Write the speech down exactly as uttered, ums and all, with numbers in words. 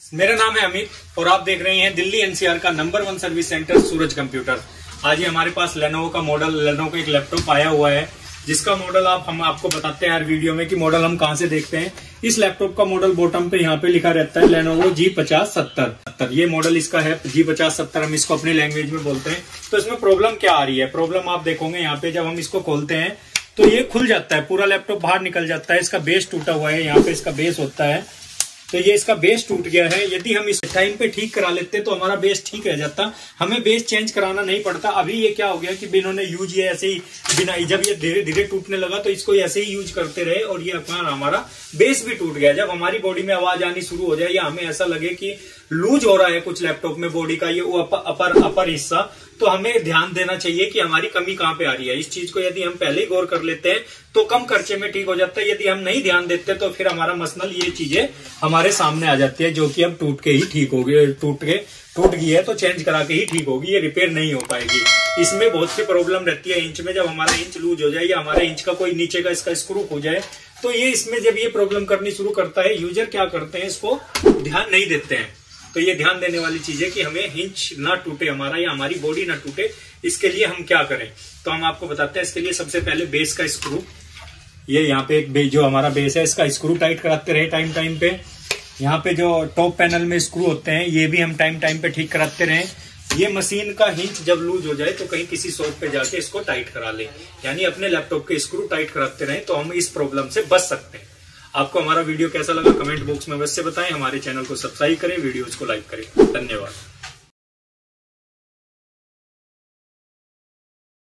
मेरा नाम है अमित और आप देख रहे हैं दिल्ली एनसीआर का number one service centre Suraj computer. आज ही हमारे पास लेनोवो का मॉडल लेनोवो का एक लैपटॉप आया हुआ है, जिसका मॉडल आप हम आपको बताते हैं हर वीडियो में कि मॉडल हम कहां से देखते हैं। इस लैपटॉप का मॉडल बॉटम पे यहाँ पे लिखा रहता है लेनोवो जी पचास सत्तर। ये मॉडल इसका है जी पचास सत्तर, हम इसको अपनी लैंग्वेज में बोलते हैं। तो इसमें प्रॉब्लम क्या आ रही है? प्रॉब्लम आप देखोगे यहाँ पे जब हम इसको खोलते हैं तो ये खुल जाता है, पूरा लैपटॉप बाहर निकल जाता है। इसका बेस टूटा हुआ है, यहाँ पे इसका बेस होता है, तो ये इसका बेस टूट गया है। यदि हम इस टाइम पे ठीक करा लेते तो हमारा बेस ठीक रह जाता, हमें बेस चेंज कराना नहीं पड़ता। अभी ये क्या हो गया कि इन्होंने यूज ये ऐसे ही बिना, जब ये धीरे धीरे टूटने लगा तो इसको ऐसे ही यूज करते रहे और ये अपना हमारा बेस भी टूट गया। जब हमारी बॉडी में आवाज आनी शुरू हो जाए या हमें ऐसा लगे कि लूज हो रहा है कुछ लैपटॉप में बॉडी का ये अपर अपर हिस्सा, तो हमें ध्यान देना चाहिए कि हमारी कमी कहाँ पे आ रही है। इस चीज को यदि हम पहले ही गौर कर लेते हैं तो कम खर्चे में ठीक हो जाता है। यदि हम नहीं ध्यान देते तो फिर हमारा मसनल ये चीजें हमारे सामने आ जाती है, जो कि अब टूट के ही ठीक होगी। टूट के टूट गई है तो चेंज करा के ही ठीक होगी, ये रिपेयर नहीं हो पाएगी। इसमें बहुत सी प्रॉब्लम रहती है इंच में। जब हमारा इंच लूज हो जाए या हमारा इंच का कोई नीचे का इसका स्क्रू हो जाए तो ये इसमें जब ये प्रॉब्लम करनी शुरू करता है, यूजर क्या करते हैं, इसको ध्यान नहीं देते हैं। तो ये ध्यान देने वाली चीज है कि हमें इंच ना टूटे हमारा या हमारी बॉडी ना टूटे। इसके लिए हम क्या करें तो हम आपको बताते हैं। इसके लिए सबसे पहले बेस का स्क्रू, ये यहाँ पे एक जो हमारा बेस है इसका स्क्रू टाइट कराते रहे टाइम टाइम पे। यहाँ पे जो टॉप पैनल में स्क्रू होते हैं ये भी हम टाइम टाइम पे ठीक कराते रहे। ये मशीन का हिंच जब लूज हो जाए तो कहीं किसी शॉप पे जाके इसको टाइट करा ले, यानी अपने लैपटॉप के स्क्रू टाइट कराते रहे, तो हम इस प्रॉब्लम से बच सकते हैं। आपको हमारा वीडियो कैसा लगा कमेंट बॉक्स में अवश्य बताएं। हमारे चैनल को सब्सक्राइब करें, वीडियोज को लाइक करें। धन्यवाद।